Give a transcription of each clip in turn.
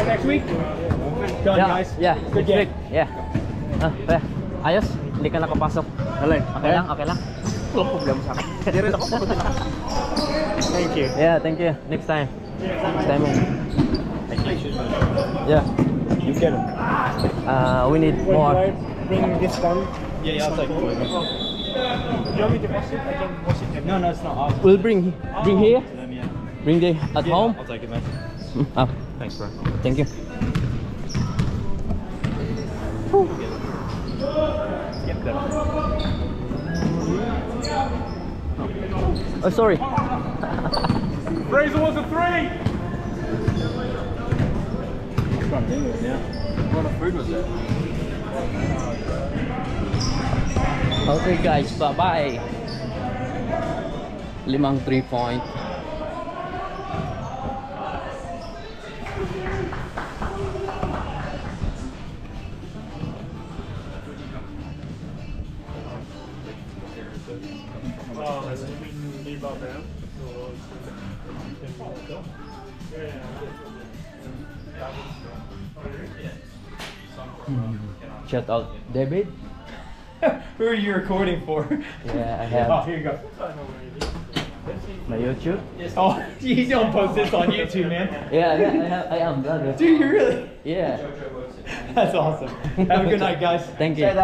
start next week? Done, Yeah, guys. yeah. Good Next game. week. Yeah. Ayos. Hindi ka nakapasok. Alay. Okay lang, okay lang. Walang problema sa akin. Hindi rin ako. Thank you. Yeah, thank you. Next time. Next time. Yeah. You get them. We need more. Bring this one. Yeah, I'll take it. Do you want me to wash it? I can wash it. No, it's not ours. We'll bring here. Bring the at home. I'll take it, man. Oh, Thanks, bro. thank you. Get them. Oh, sorry. Fraser was a 3! Yeah. What kind of food was that? Okay guys, bye-bye. 5 3-point. Shout out David. Who are you recording for? Yeah, I have. Oh, here you go. My YouTube. Oh, he's gonna post this on YouTube, man. Yeah, I am brother. Dude, you really? Yeah. That's awesome. Have a good night, guys. Thank you.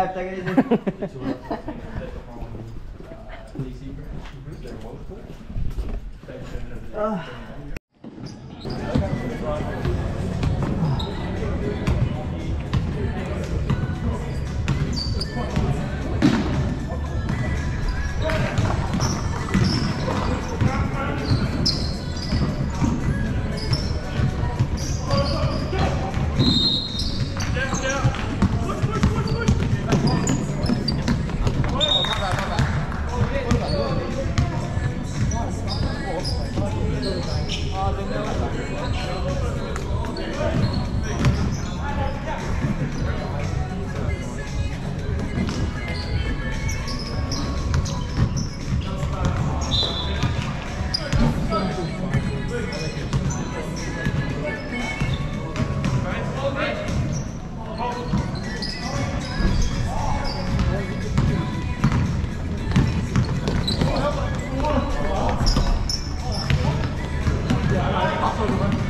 Yeah,